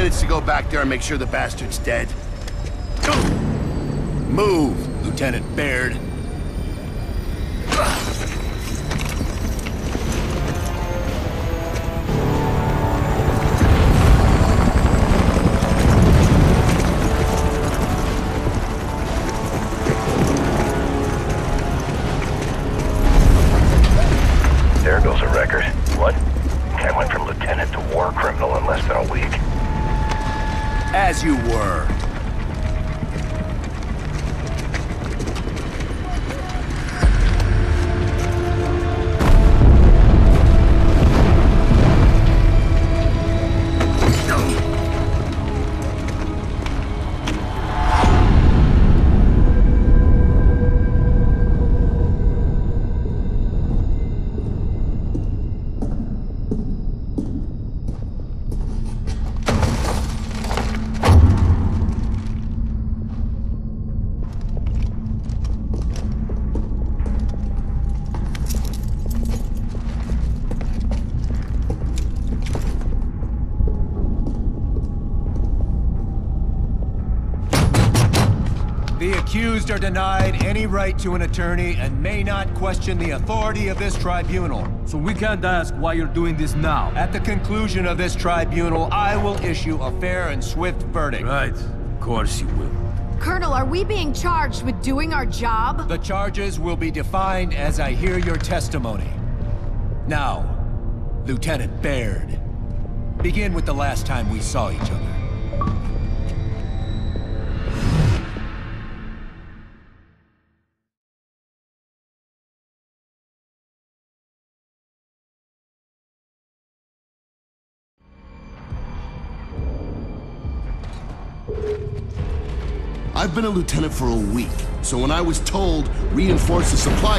minutes to go back there and make sure the bastard's dead. Move, Lieutenant Baird. There goes a record. What? I went from lieutenant to war criminal in less than a week. As you were. The accused are denied any right to an attorney and may not question the authority of this tribunal. So we can't ask why you're doing this now. At the conclusion of this tribunal, I will issue a fair and swift verdict. Right. Of course you will. Colonel, are we being charged with doing our job? The charges will be defined as I hear your testimony. Now, Lieutenant Baird, begin with the last time we saw each other. I've been a lieutenant for a week, so when I was told reinforce the supply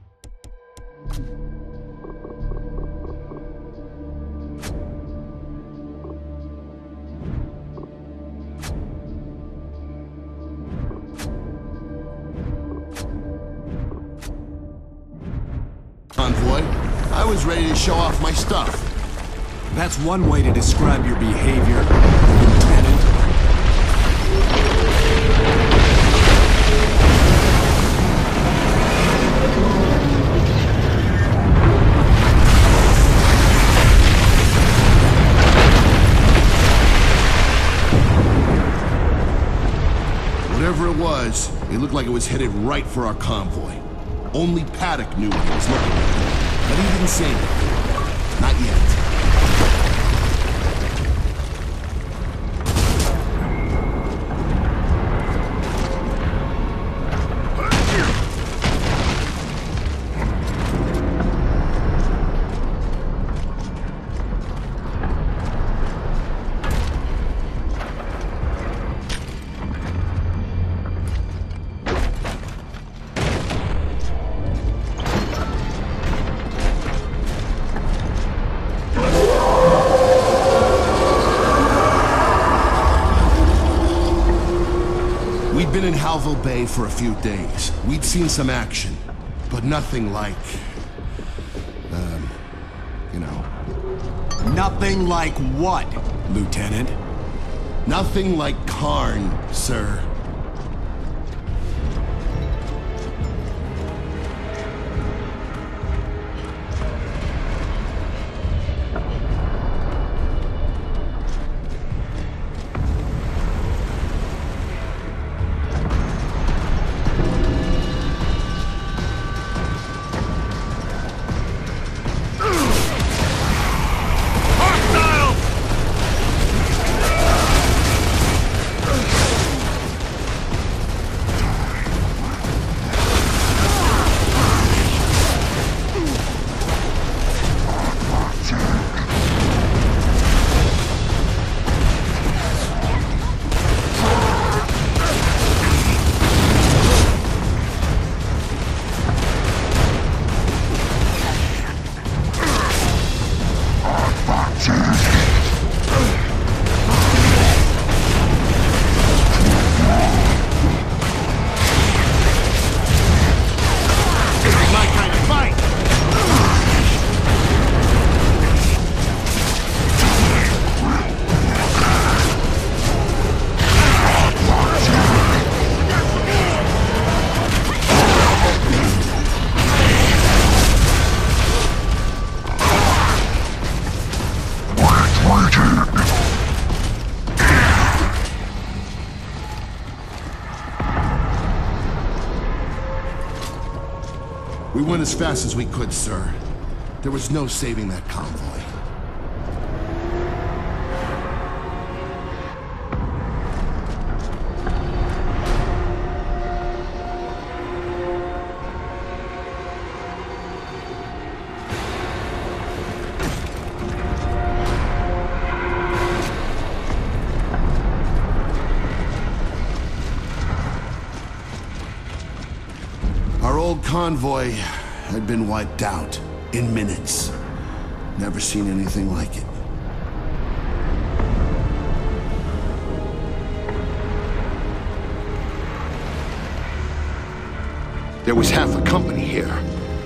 convoy, I was ready to show off my stuff. That's one way to describe your behavior, Lieutenant. Whatever it was, it looked like it was headed right for our convoy. Only Paddock knew what he was looking at, but he didn't say anything. Not yet. We'd been in Halville Bay for a few days. We'd seen some action, but nothing like, you know. Nothing like what, Lieutenant? Nothing like Karn, sir. We went as fast as we could, sir. There was no saving that convoy. Our old convoy had been wiped out in minutes. Never seen anything like it. There was half a company here.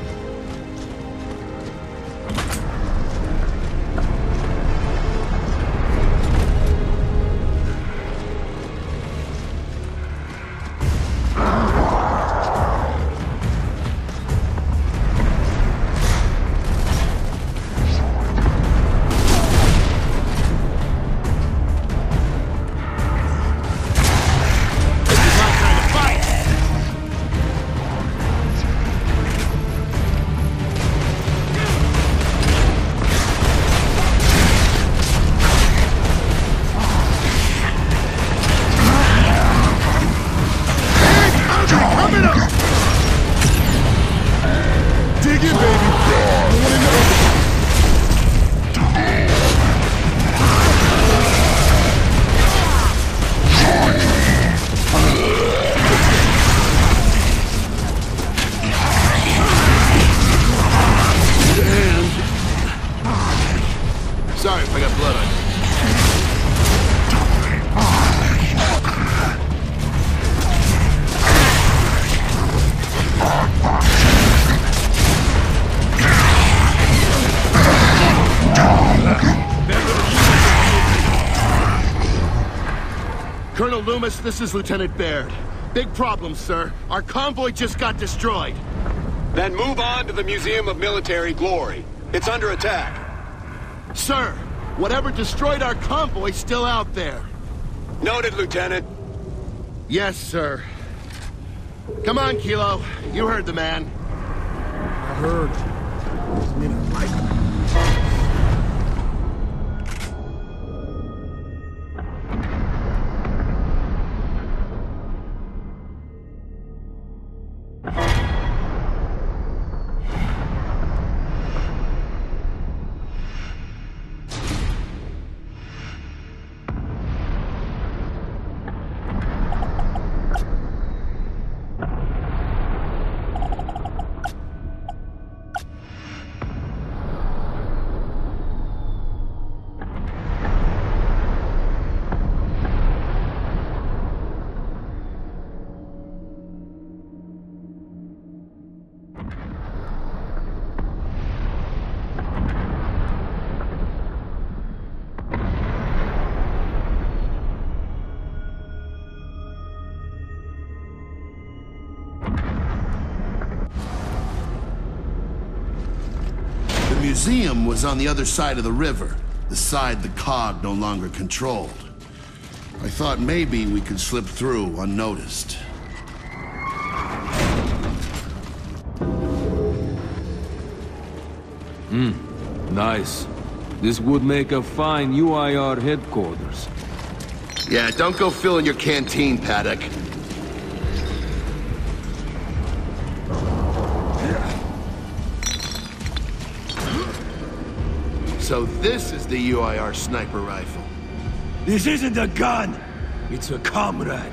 Sorry if I got blood on you. Colonel Loomis, this is Lieutenant Baird. Big problem, sir. Our convoy just got destroyed. Then move on to the Museum of Military Glory. It's under attack. Sir, whatever destroyed our convoy's still out there. Noted, Lieutenant. Yes, sir. Come on, Kilo. You heard the man. I heard. Doesn't mean I like him. The museum was on the other side of the river, the side the COG no longer controlled. I thought maybe we could slip through unnoticed. Nice. This would make a fine UIR headquarters. Yeah, don't go filling your canteen, Paddock. So this is the UIR sniper rifle. This isn't a gun. It's a comrade.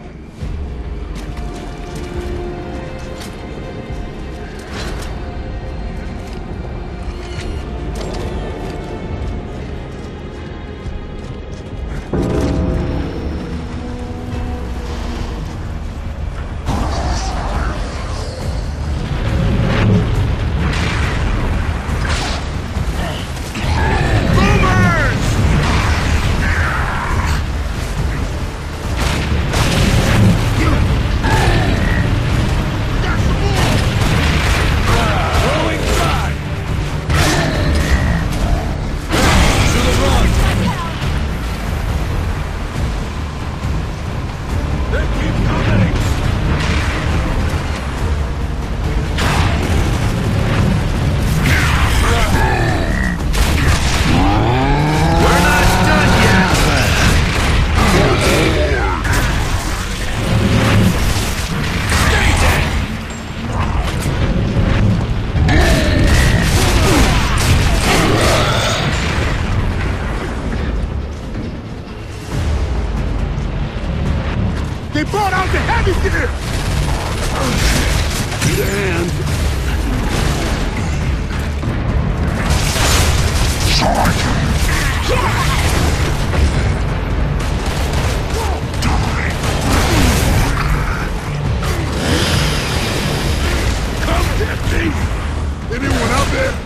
Anyone out there?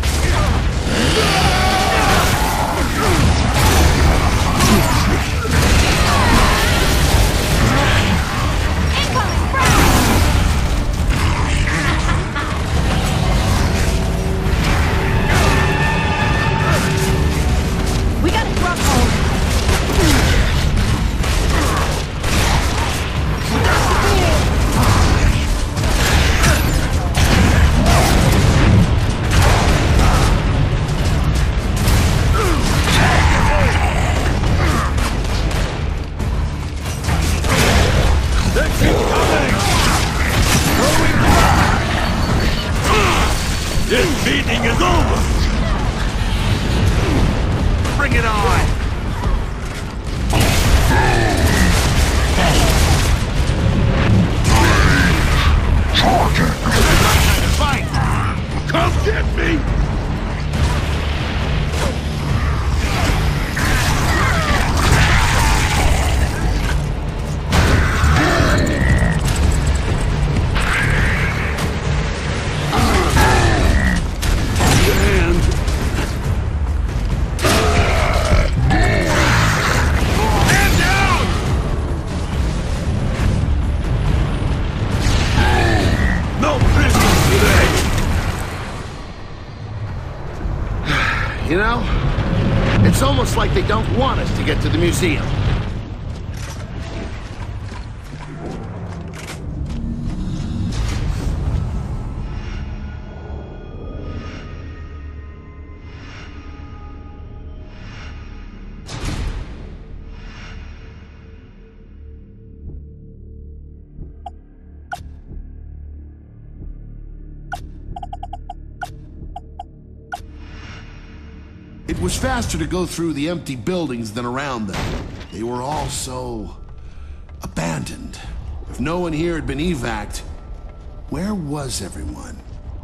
We got a drop hole. This meeting is over! Bring it on! Fight! Come get me! You know, it's almost like they don't want us to get to the museum. It was faster to go through the empty buildings than around them. They were all so abandoned. If no one here had been evac'd, where was everyone?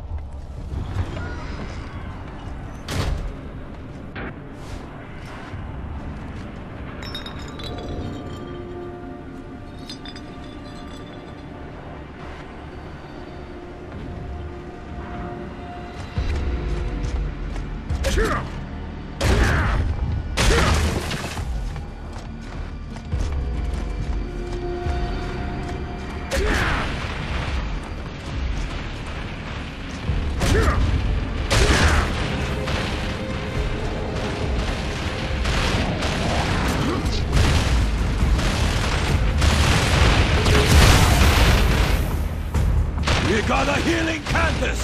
We got a healing Cantus!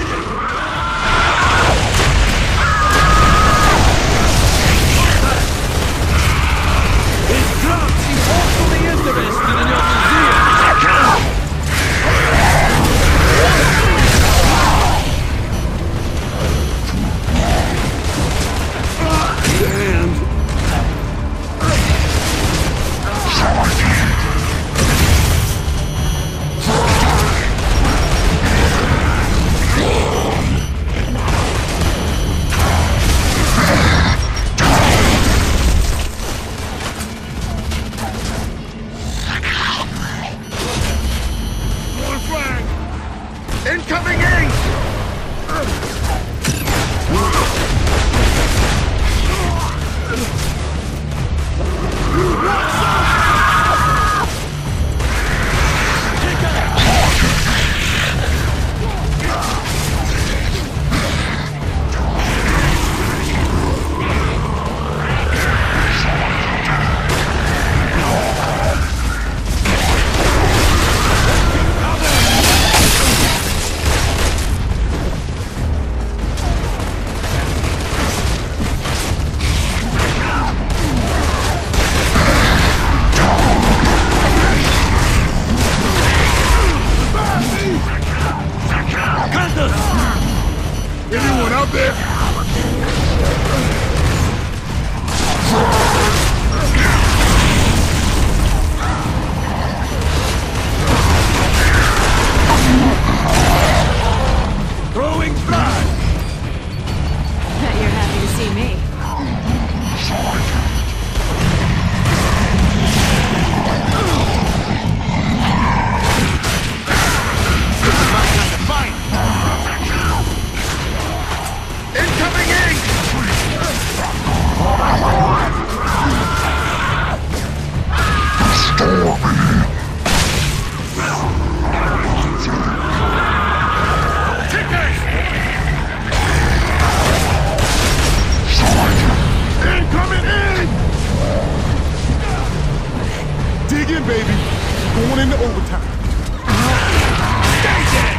His drugs seem awfully interested in your museum! Incoming ace! Anyone out there? Throwing flash! Bet you're happy to see me. baby. Going into overtime. Stay dead!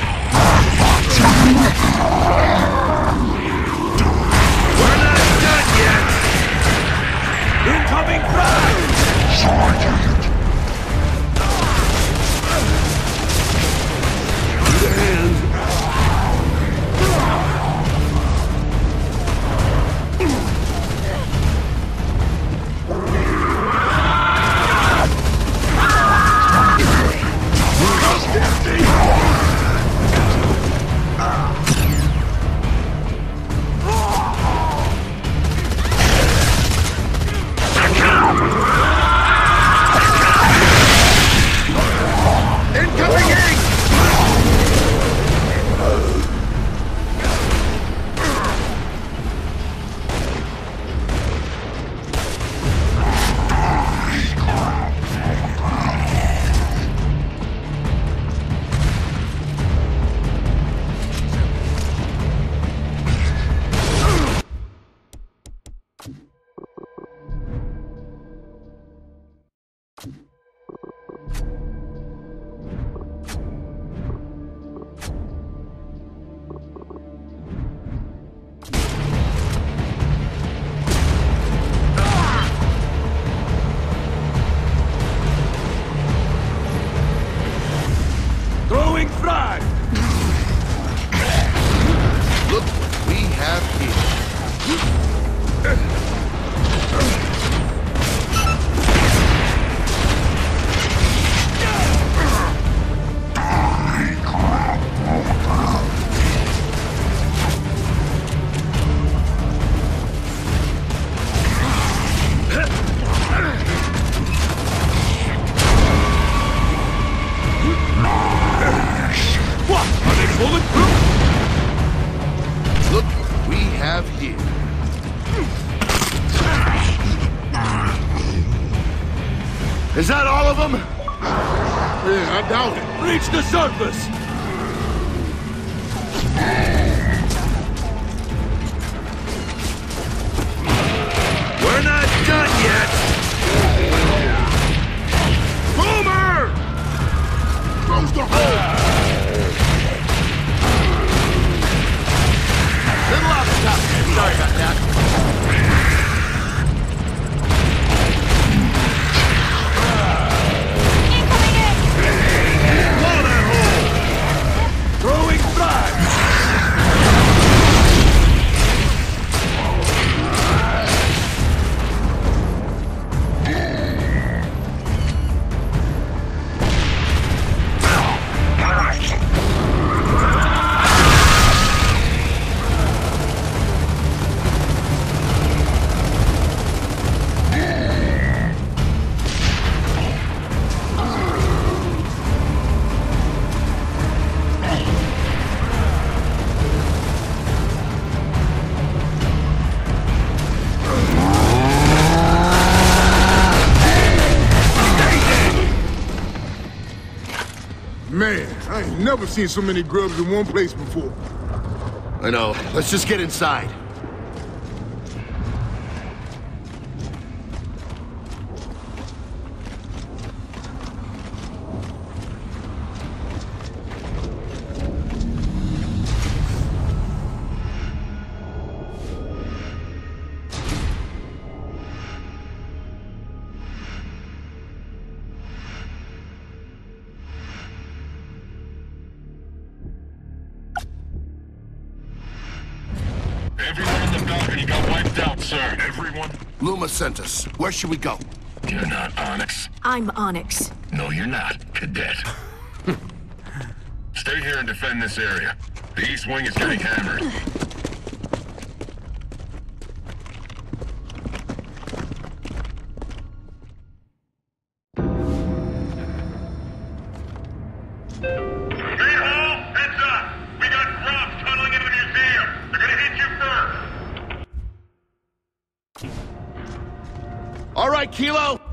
We're not done yet! Incoming fire! Throwing frag! Look what we have here. What? Are they bulletproof? Look what we have here. Is that all of them? Yeah, I doubt it. Reach the surface! We're not done yet! Boomer! Close the hole! Little off the top. Sorry about that. Blow that hole! Throwing frag! Man, I ain't never seen so many grubs in one place before. I know. Let's just get inside. Everyone in the balcony got wiped out, sir. Everyone? Luma sent us. Where should we go? You're not Onyx. I'm Onyx. No, you're not, Cadet. Stay here and defend this area. The East Wing is getting hammered. Hey, Hall! Heads up! We got grubs tunneling into the museum. They're gonna hit you first. All right, Kilo.